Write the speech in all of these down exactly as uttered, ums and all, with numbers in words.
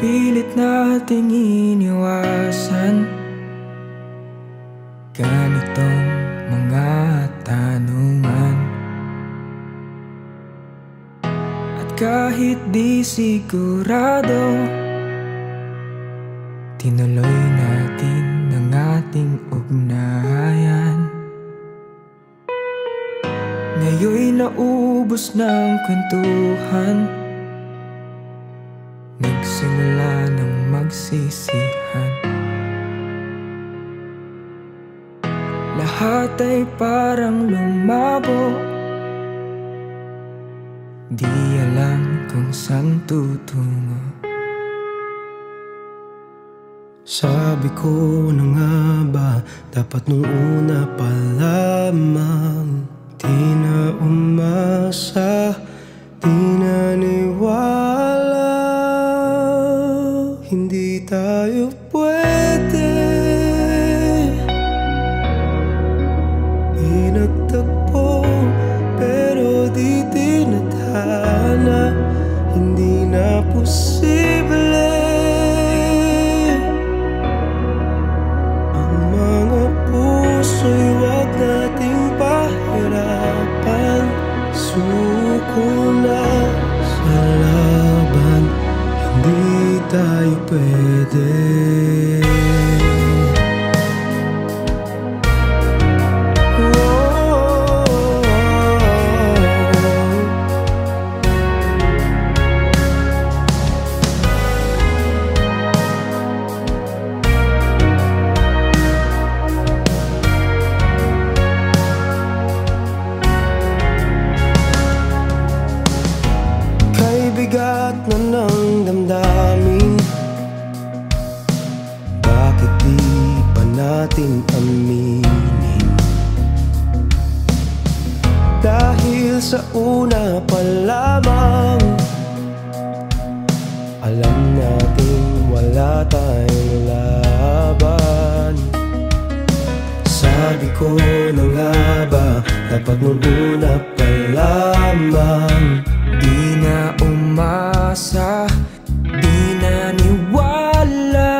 pilit nating iniwasan ganitong mga tanungan. At kahit di sigurado, tinuloy natin ang ating ugnayan. Ngayon'y naubos ng kwentuhan, nagsimula ng magsisihan. Lahat ay parang lumabo, di alam kung saan tutungo. Sabi ko na nga ba, dapat nung una pa lamang, di na umasa, di naniwala. Hindi tayo pwede, pinagtagpo pero di tinadhana. Hindi na posible ang mga puso'y wag nating pahirapan. Suko na sa laban, hindi tayo pwede. Bigat na ng damdamin, bakit di pa natin aminin? Dahil sa una pa lamang, alam natin wala tayong laban. Sabi ko na nga ba, dapat nung una pa lamang, di na umasa, di naniwala.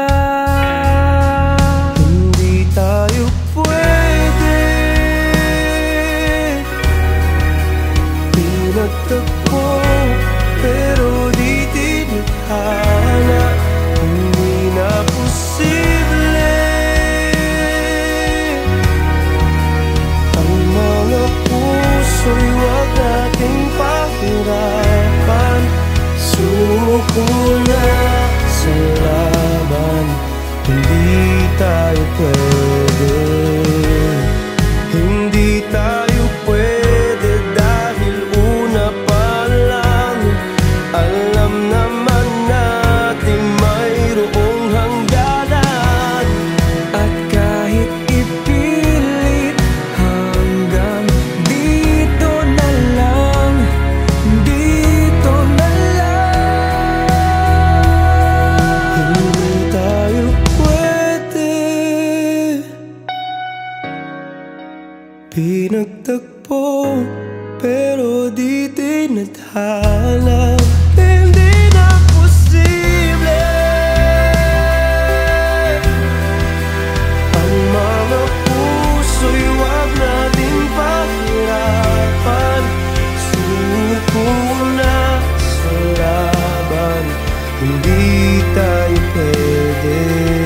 Hindi tayo pwede, pinagtagpo pero di tinadhana. Hindi na posible ang mga puso'y wag nating pahirapan. Suko na sa laban, hindi tayo pwede. Hindi tayo pwede dahil una pa lang, alam naman natin mayroong hangganan. At kahit ipilit, hanggang dito na lang, dito na lang. Hindi tayo pwede, pinagtagpo pero di tinadhana. Hindi na posible ang mga puso'y wag nating pahirapan. Suko na sa laban, hindi tayo pwede.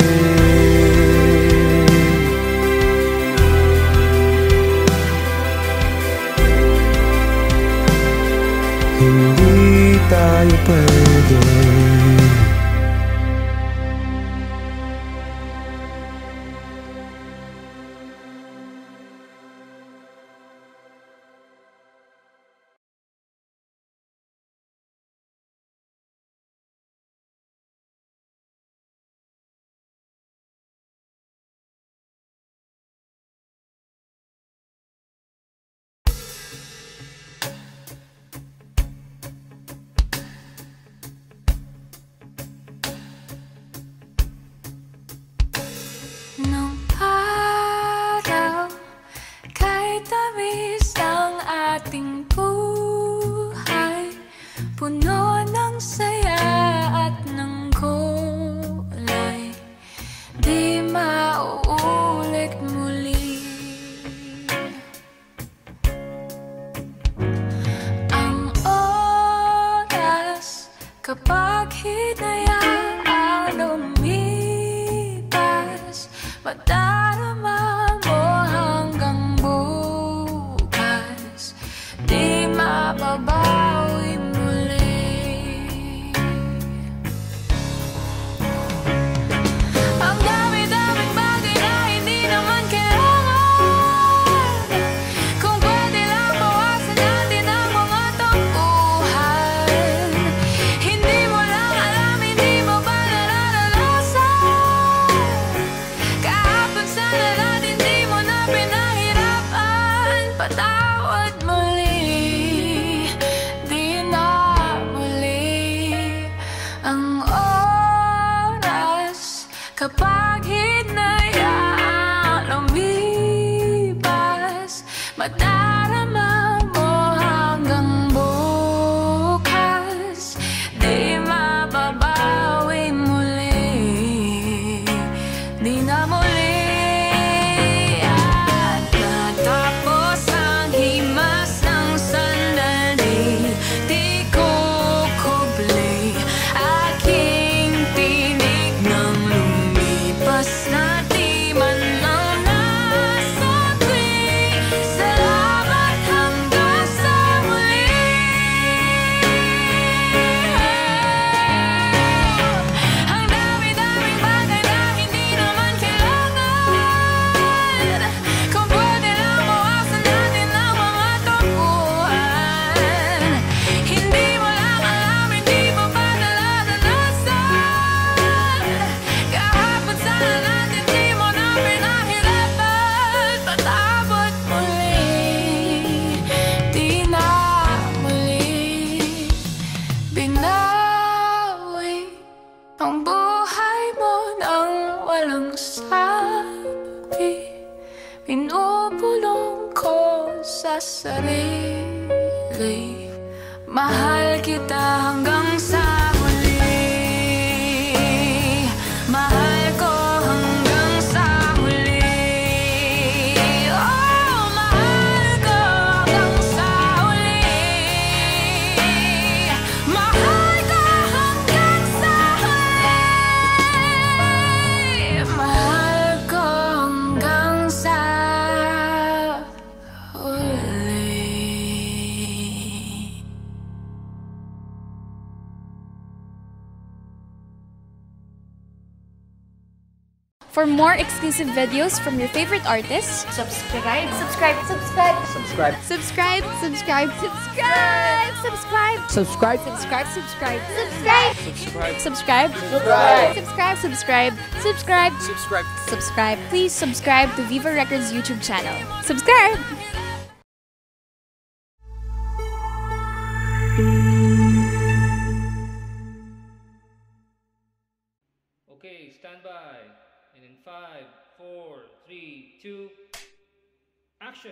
Hindi tayo pwede. Nung araw, kahit tamis ang ating buhay, puno ng saya at ng Kapag hinayaan lumipas, madarama mo hanggang bukas, di mababawi muli. Ang dami-daming bagay na hindi naman kailangan, kung pwede lang bawasan natin ang mga tampuhan. Hindi mo lang alam, hindi mo ba nararanasan? Kahapon sana natin di mo na pinahirapan. Patawad muli, di na muli ang oras. Kapag hinayaan lumipas, madarama mo hanggang bukas, di mababawi muli, di na muli. At natapos ang himas ng sandali, di kukubli aking tinig ng lumipas na di man lang nasabi. Salamat hanggang sa muli. Ang dami-daming bagay na hindi naman kailangan, kung pwede lang bawasan natin ang mga tampuhan. Hindi mo lang alam, hindi mo ba nararanasan? Kahapon sana natin di mo na pinahirapan. Patawad muli, di na muli. Binawi ang buhay mo nang walang sabi. Pinupulong ko sa sarili, mahal kita hanggang sa huli. Mahal ko hanggang sa huli. Oh, mahal ko hanggang sa huli. Mahal ko hanggang sa huli. Mahal ko hanggang sa huli. For more exclusive videos from your favorite artists, subscribe, subscribe, subscribe, Subscribe. subscribe, subscribe, subscribe, subscribe, Subscribe. subscribe, subscribe, Subscribe. subscribe, subscribe, subscribe, subscribe, subscribe, Subscribe. subscribe. Please subscribe to Viva Records YouTube channel. Subscribe. Okay, stand by. And in five, four, three, two, action.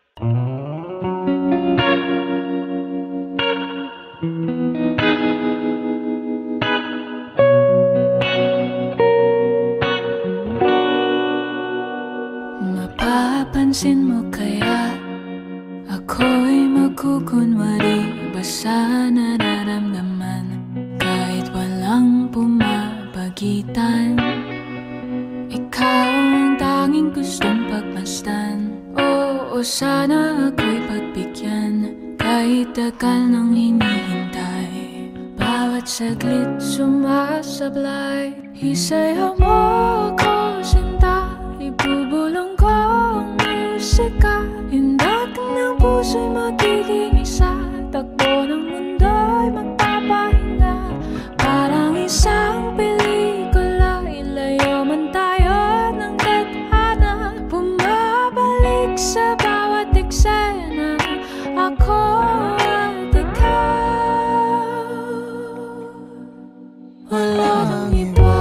Mapapansin mo kaya ako'y magkukunwari ba sa nararamdaman kahit walang pumapagitan? Ikaw ang tanging gustong pagmasdan. Oo, sana ako'y pagbigyan kahit tagal nang hinihintay. Bawat saglit sumasablay, isayaw mo ako sinta. Ibubulong ko ang musika, hindak ng puso'y magiging isa. Takbo ng mundo'y magpapahinga, parang isang pelikula. Ilayo man tayo ng tadhana, bumabalik sa bawat eksena. Ako at ikaw, walang iba.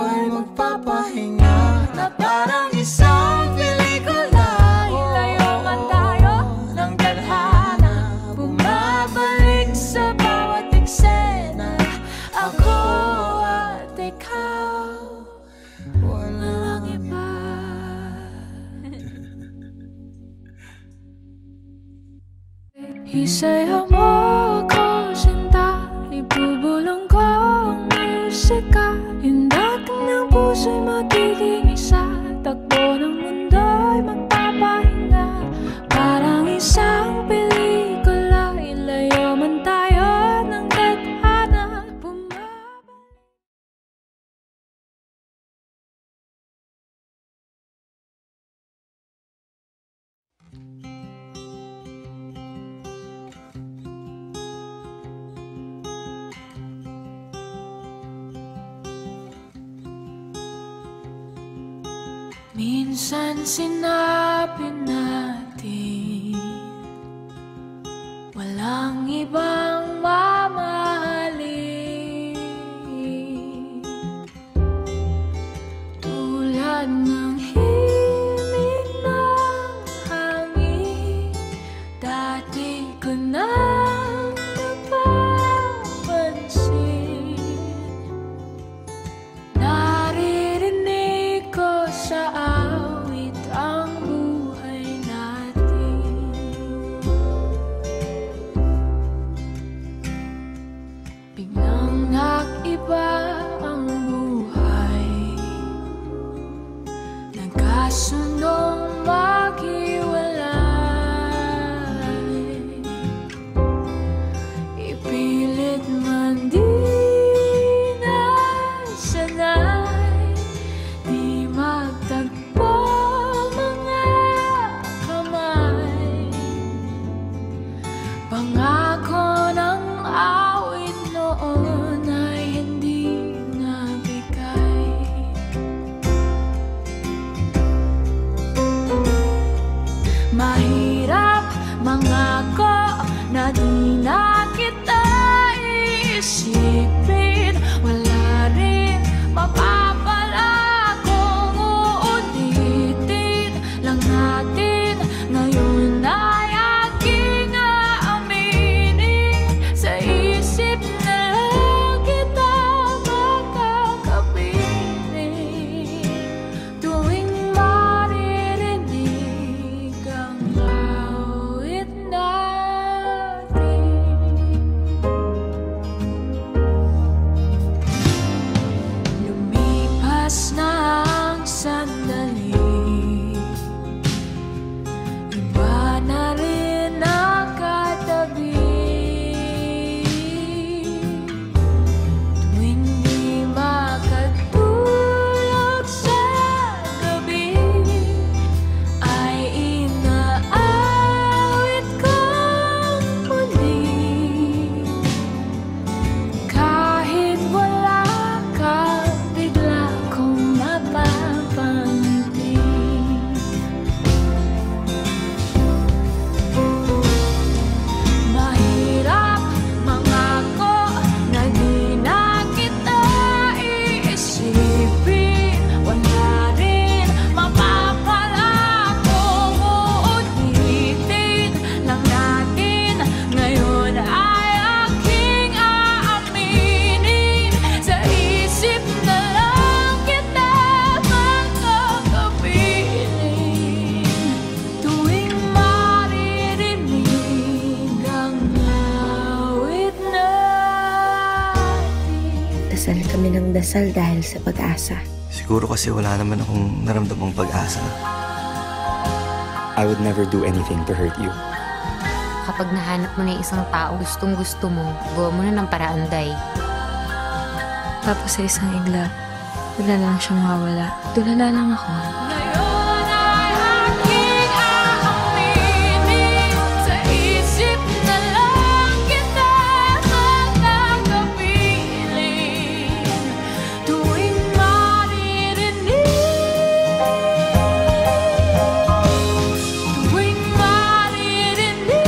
ay magpapahinga na parang isang pelikula. Ilayo man tayo ng tadhana, bumabalik sa bawat eksena. Ako at ikaw, walang iba. Isaya mo ako, sinta, ibubulong ko ang musika. Hindating ng puso'y magiging isa, takbo ng mundo'y magpapahinga. Parang isang pelikula, ilayo man tayo ng tadhana, bumabalik. Minsan sinabi natin walang ibang mamahalin, tulad ng himig ng hangin. Dati ko nang napapansin, naririnig ko sa awit ang buhay natin. Biglang nag-iba ang buhay, nagkasunong maghiwalay. Ipilit man di nasanay, di magtagpo mga kamay. Pangako ng awit noon ay hindi nabigay. Mahirap mangako na di na kita iisipin. Wala rin mapapala kung uulitin lang natin. Ngayon ay aking aaminin, sa isip na lang kita makakapiling. Tuwing maririnig ang awit natin, lumipas na ang sandali, iba na rin nakatabi. Tuwing di makatulog sa gabi, ay inaawit kong muli. Kahit wala ka, bigla kong napapangiti. Mahirap mangako na di na kita iisipin. Wala rin mapapala kung uulitin lang natin. Ngayon ay aking aaminin, sa isip na lang kita makakapiling. Tuwing maririnig ang awit natin. Dasal kami ng dasal dahil sa pag-asa. Siguro kasi wala naman akong naramdamang pag-asa. I would never do anything to hurt you. Kapag nahanap mo na yung isang tao gustong gusto mo, gawa mo na ng paraan, Day. Tapos sa isang igla, wala lang siyang mawala. Tulala lang ako. Ngayon ay aking aaminin, sa isip na lang kita makakapiling. Tuwing maririnig, tuwing maririnig,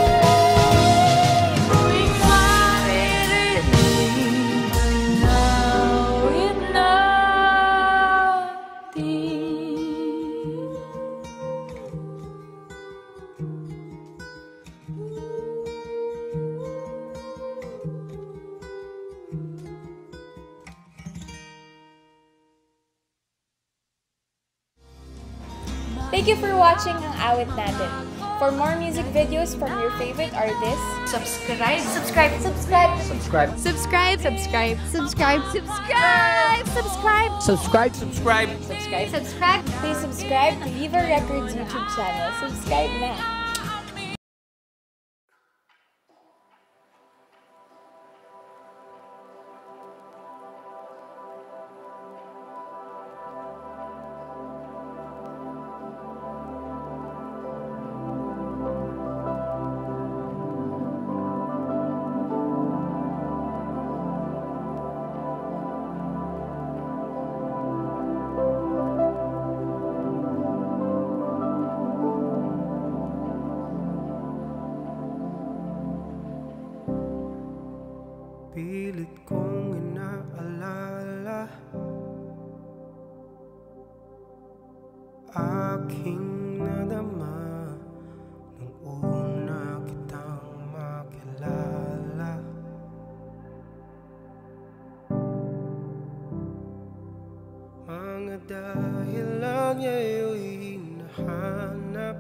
tuwing maririnig ang Thank you for watching ang Awit Natin. For more music videos from your favorite artists, Subscribe, subscribe, subscribe, Subscribe. subscribe, subscribe, subscribe, subscribe, subscribe, Subscribe. Subscribe. subscribe. subscribe. Please subscribe to Viva Records YouTube channel. Subscribe na! Pilit kong inaalala aking nadama nung una kitang makilala. Mga dahilan ngayon'y hinahanap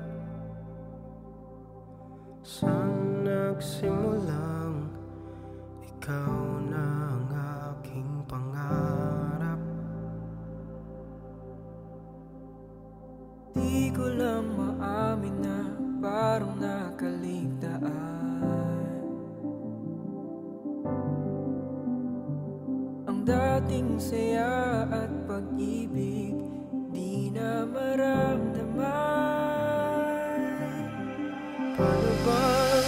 saan nagsimulang ikaw na ang aking pangarap. Di ko lang maamin na parang nakaligtaan. Ang dating saya at pag-ibig di na maramdaman. Paano ba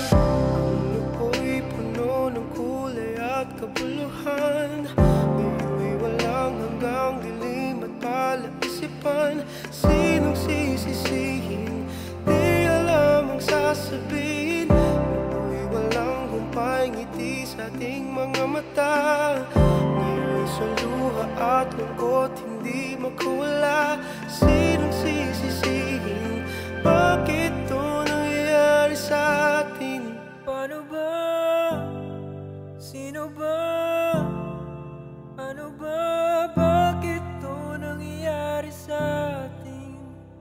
kabuluhan? Ngayon'y walang hanggang dilim at palaisipan. Sinong sisisihin? Di alam ang sasabihin. Ngayon'y walang humpay ngiti sa ating mga mata. Ngayon'y sa luha at lungkot hindi makawala. Sinong sisisihin? Bakit ito nangyayari sa atin? Paano ba? Sino ba? Ano ba? Bakit ito nangyayari sa atin?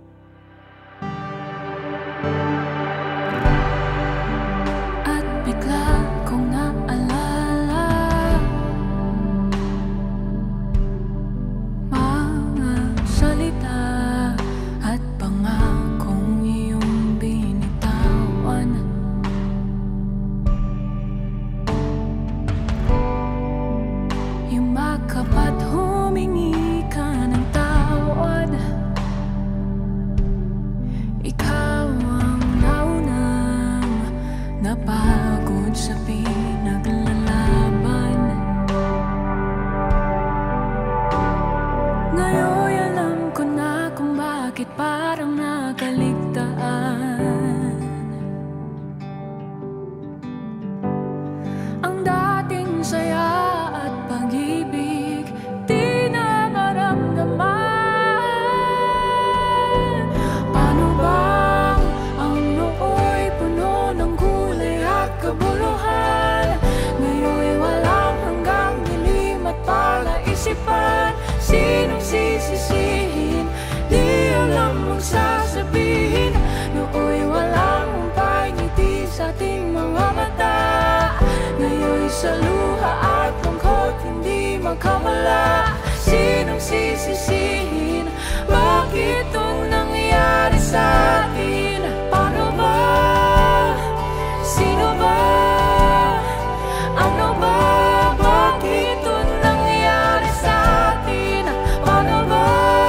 At bigla kong naalala mga salita at pangakong iyong binitawan. Kapat humingi ka ng tawad. Ikaw ang naunang napagod sa pinaglalaban. Ngayon alam ko na kung bakit parang nakaligtaan. Ang dating saya at pag-ibig di na maramdaman. Paano bang ang nooy puno ng kulay at kabuluhan? Ngayon'y walang hanggang dilim at palaisipan. Sinong sisisihin? Di alam ang sasabihin. Nooy walang humpay ngiti sa ating mga mata. Ngayon'y sa luha at lungkot hindi magkamala. Sinong sisisihin? Bakit ito nangyayari sa atin? Paano ba? Sino ba? Ano ba? Bakit ito nangyayari sa atin? Paano ba?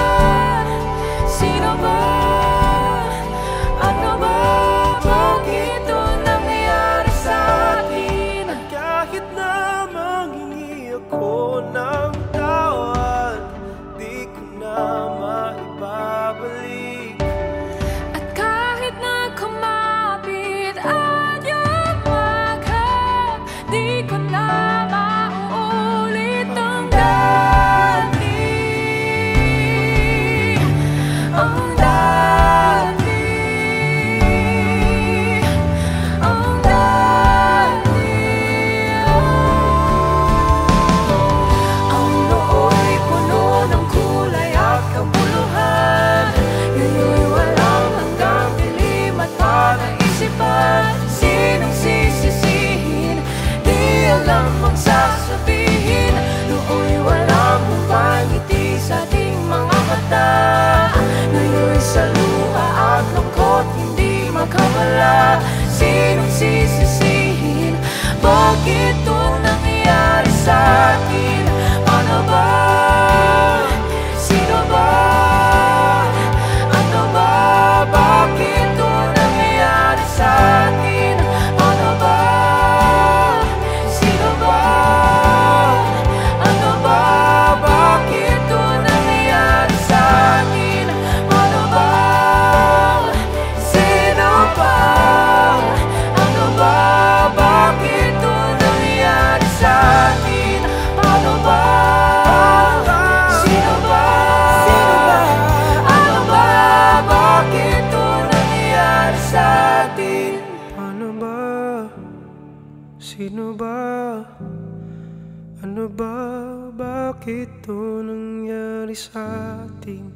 nangyari sa atin?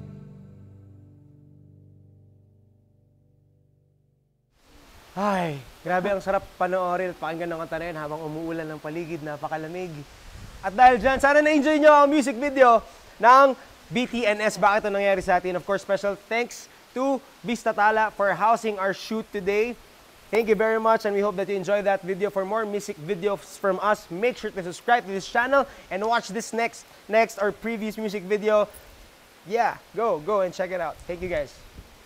Ay, grabe ang sarap panoorin at pakinggan ng kanta na yun habang umuulan ng paligid, napakalamig. At dahil dyan, sana na-enjoy nyo ang music video ng B T N S. Bakit ito nangyari sa atin? Of course, special thanks to Vista Tala for housing our shoot today. Thank you very much, and we hope that you enjoyed that video. For more music videos from us, make sure to subscribe to this channel and watch this next, next or previous music video. Yeah, go, go and check it out. Thank you guys.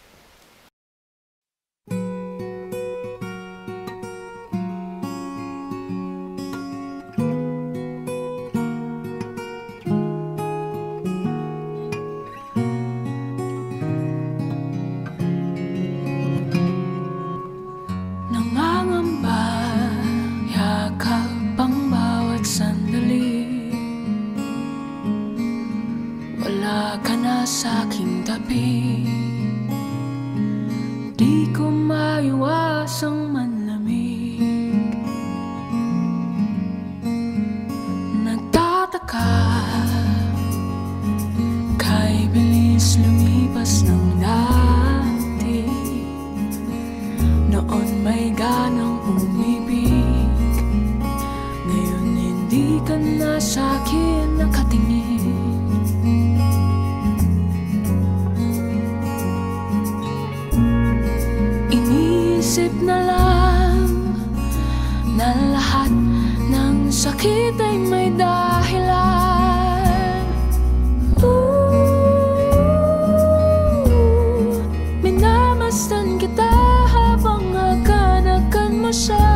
Wala ka na sa'king tabi, di ko maiwasang manlamig. Nagtataka, kay bilis lumipas ng dati. Noon may ganang umibig, ngayon hindi ka na sa'kin nakatingin. Inisip na lang na lahat ng sakit ay may dahilan. Ooh, minamasdan kita habang aganakan mo siya.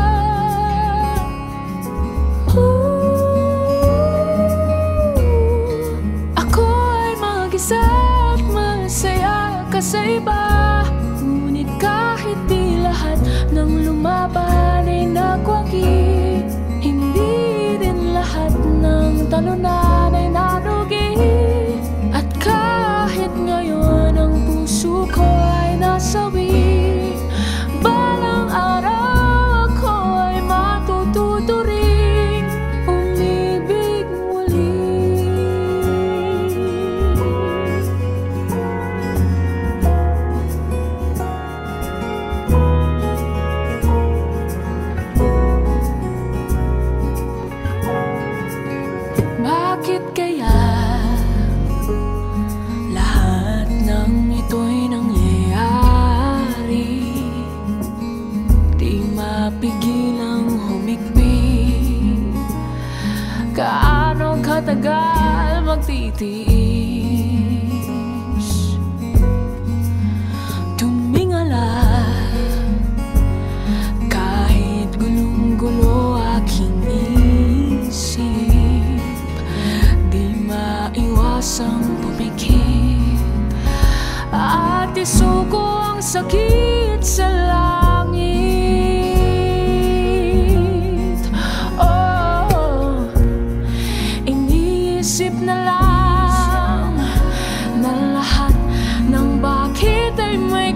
Ooh, ako ay mag-isa at masaya ka sa iba. Ngunit kahit di lahat ng lumaban ay nagwagi, hindi din lahat ng talunan ay nalugi. At kahit ngayon ang puso ko ay nasawi, balang araw ako ay matututuring umibig muli. Bakit kaya lahat ng ito'y nangyayari? Di mapigilang humigpit. Gaano katagal magtitiis? Tumingala kahit gulong-gulo aking isip, di maiwasang pumikit at isuko ang sakit sa langit. Oh, iniisip na lang na lahat ng bakit ay may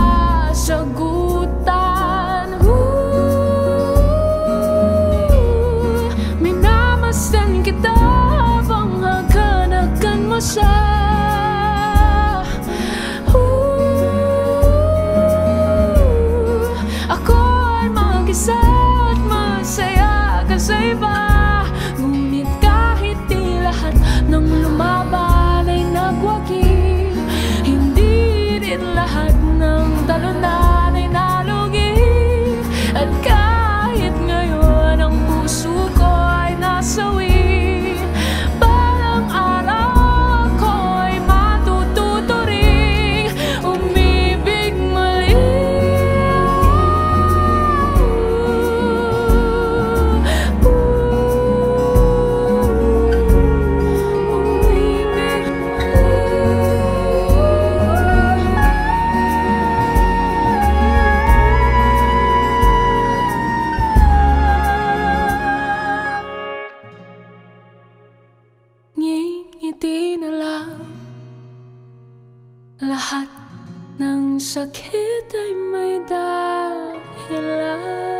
kasagutan. Ooh, minamasdan kita habang haganakan mo siya. Ooh, ako ay mag-isa at masaya ka sa iba. Ngunit kahit di lahat ng lumaban ay nagwagi, hindi din lahat ng talunan ay nalugi. At kahit ngayon ang puso ko ay nasawi, balang araw ko ay matututuring umibig muli. Umibig ngiti na lang, lahat ng sakit ay may dahilan.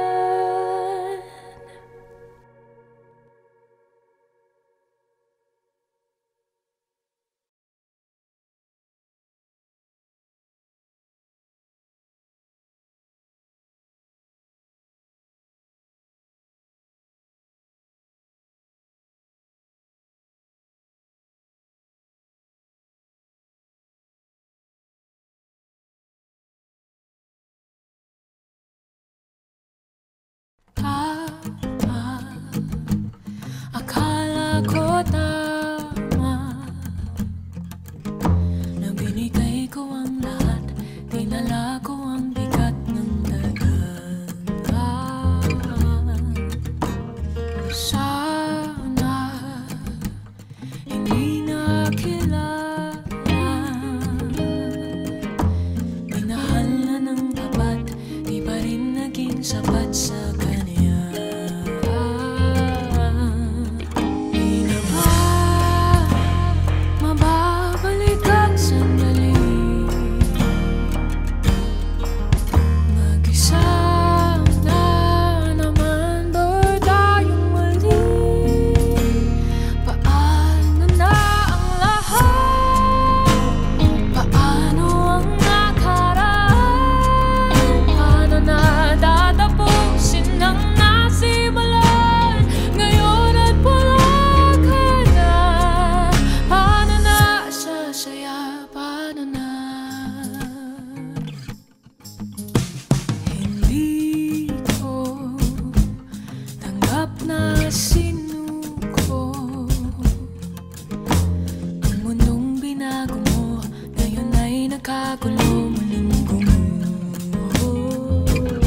magulo muling gumuho.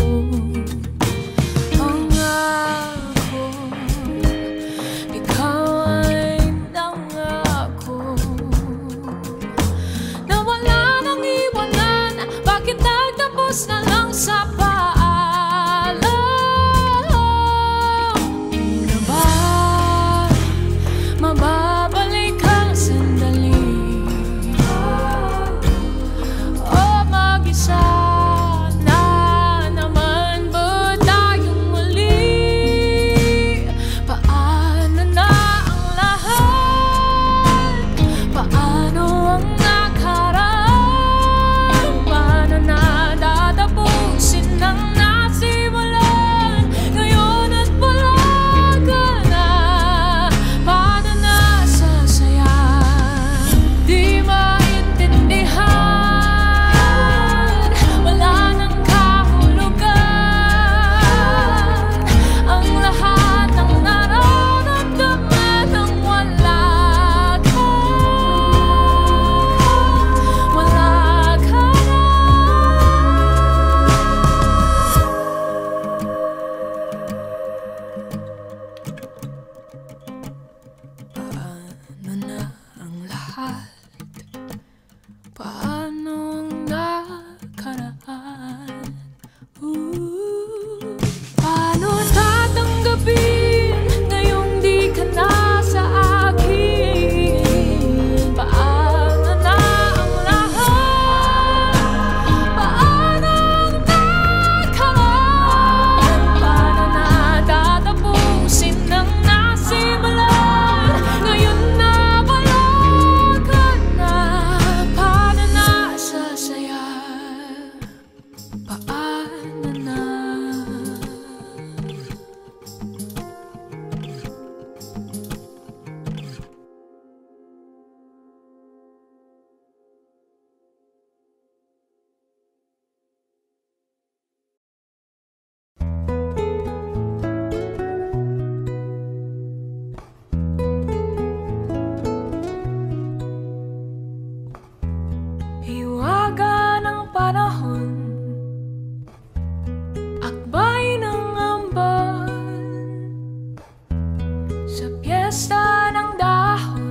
Pangako, ikaw ay nangako na wala nang iwanan. Bakit nagtapos na lang sa paalam? Una ba mababalik ang sandali? O mag-isa na naman ba tayong muli? Paano na ang lahat? Paano ang nakaraan? Paano na dadapusin ang nasimulan? Ngayon at wala ka na, paano na sasaya? Di maintindihan, wala nang kahulugan ang lahat ng nararamdaman nang wala ka. Wala ka na. Paano na ang lahat? Paano ang nakaraan? Ooh. Paano tatanggapin ngayong di ka na sa akin? Paano na ang lahat? Paano ang nakaraan? Paano na tatapusin ang nasimulan? Ngayon na wala ka na, paano na sasaya? Paano na? Hiwaga ng panahon, akbay ng ambon, sa piyesta ng dahon,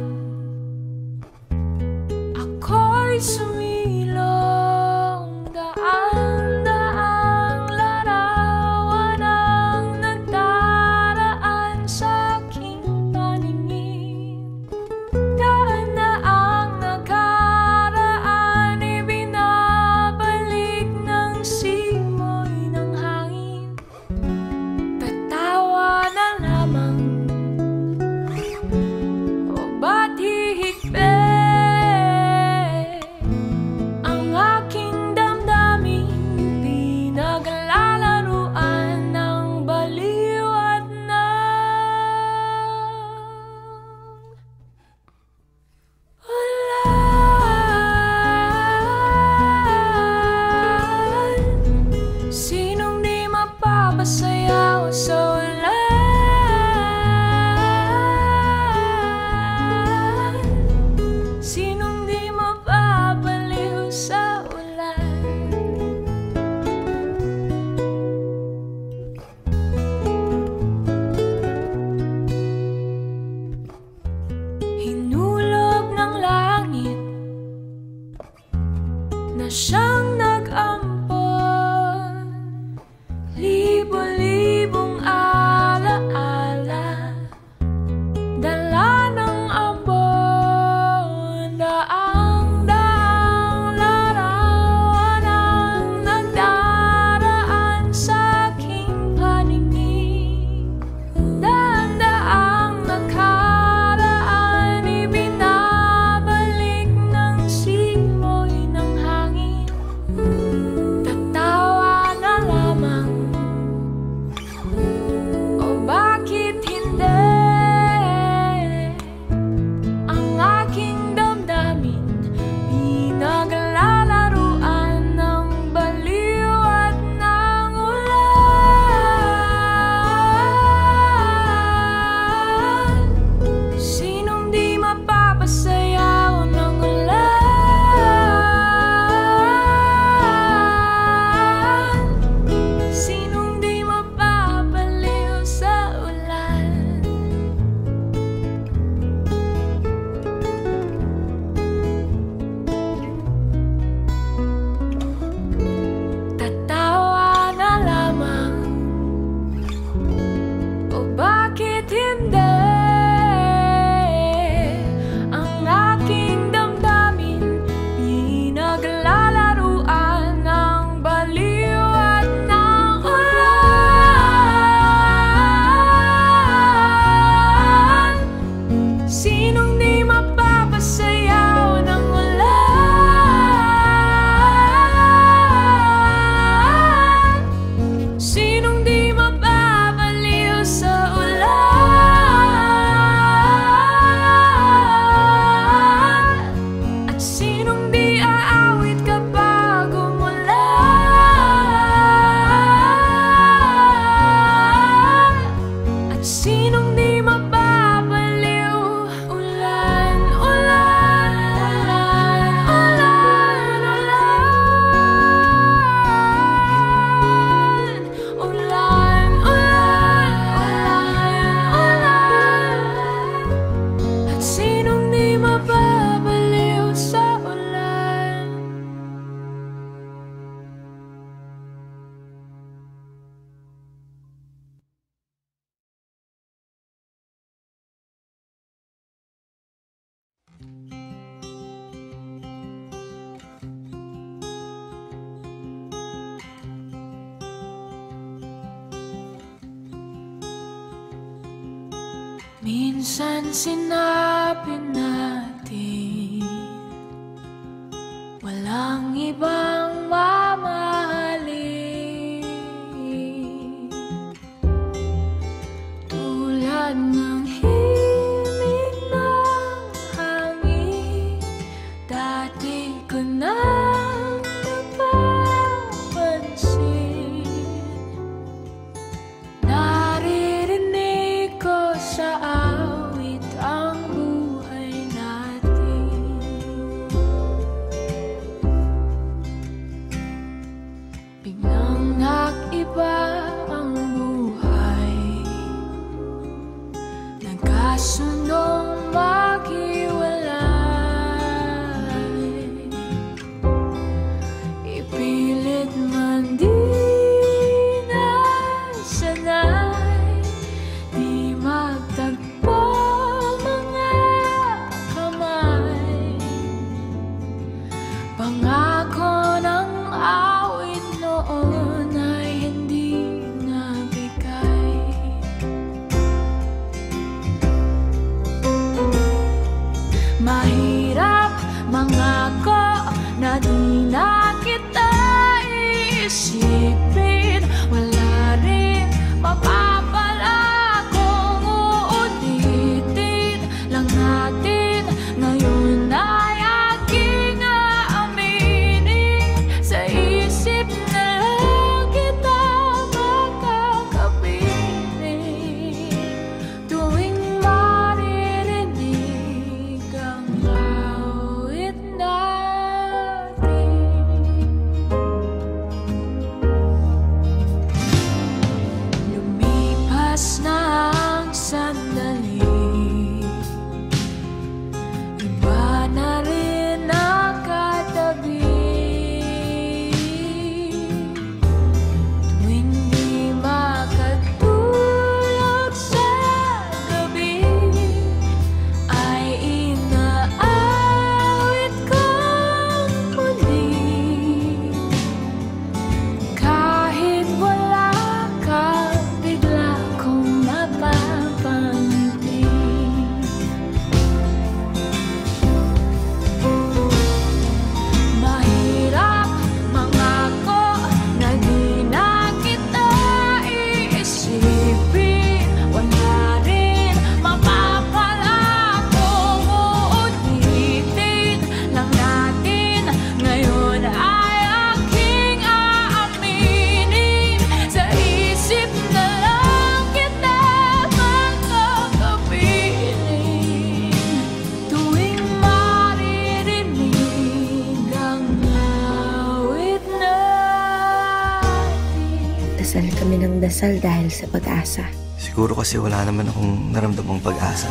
ako'y sumilong. Daan-daang larawan ang nagdaraan sa aking paningin. Daan na ang nakaraan, ibinabalik ng simoy ng hangin. Tatawa na lamang, o ba't hihigpit ang aking damdamin? Pinaglalaruan ng baliw at ulan. Sinong di mapapasayaw sa ulan? Sinong di mapapaliw sa ulan? Hinulog ng langit na siyang nag-ampon, libo-libong alaala, dala ng ambon. Daang-daang larawan ang nagdaraan sa aking paningin. Daan-daang nakaraan, ibinabalik ng simoy ng hangin. Minsan sinabi natin walang ibang mamahalin tulad ng himig ng hangin. Dati ko nang napapansin, naririnig ko sa awit ang buhay natin. Biglang nag-iba ang buhay, nagkasundong maghiwalay. Ipilit man di nasanay, di magtagpo mga kamay. Pangako ng awit noon ay hindi nabigay. Mahirap mangako na di na kita iisipin. Wala rin mapapala kung uulitin lang natin. Ngayon ay aking aaminin, sa isip na lang kita makakapiling. Tuwing maririnig ang awit natin, lumipas na ang sandali, iba na rin nakatabi. Tuwing di makatulog sa gabi, ay inaawit kong muli. Kahit wala ka, bigla kong napapangiti. Mahirap mangako na di na kita iisipin. Wala rin mapapala kung uulitin lang natin. Ngayon ay aking aaminin, sa isip na lang kita makakapiling. Tuwing maririnig ang awit natin. Dasal kami ng dasal dahil sa pag-asa. Siguro kasi wala naman akong naramdamang pag-asa.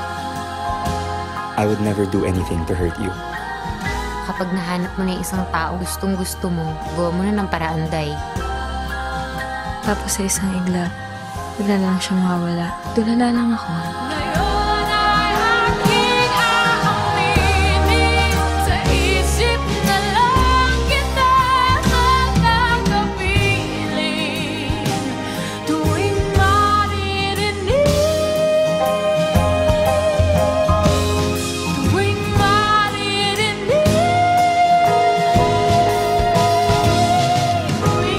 I would never do anything to hurt you. Kapag nahanap mo na yung isang tao gustong gusto mo, gawa mo na ng paraan, Day. Tapos sa isang iglap, bigla lang siya mawala. Tulala lang ako. Ngayon ay aking aaminin, sa isip na lang kita makakapiling. Tuwing maririnig, tuwing maririnig, tuwing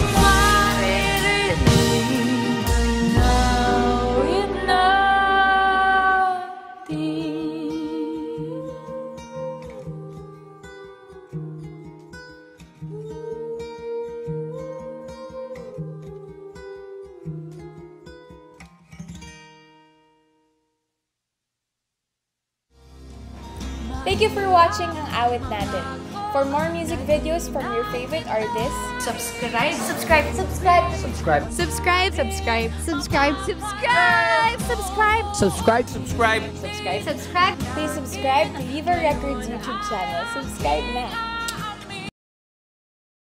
maririnig ang awit Thank you for watching ang Awit Natin. For more music videos from your favorite artists, Subscribe, subscribe, subscribe, Subscribe. subscribe, subscribe, subscribe, subscribe, subscribe, Subscribe, subscribe. subscribe. subscribe. Please subscribe to Viva Records YouTube channel. Subscribe now.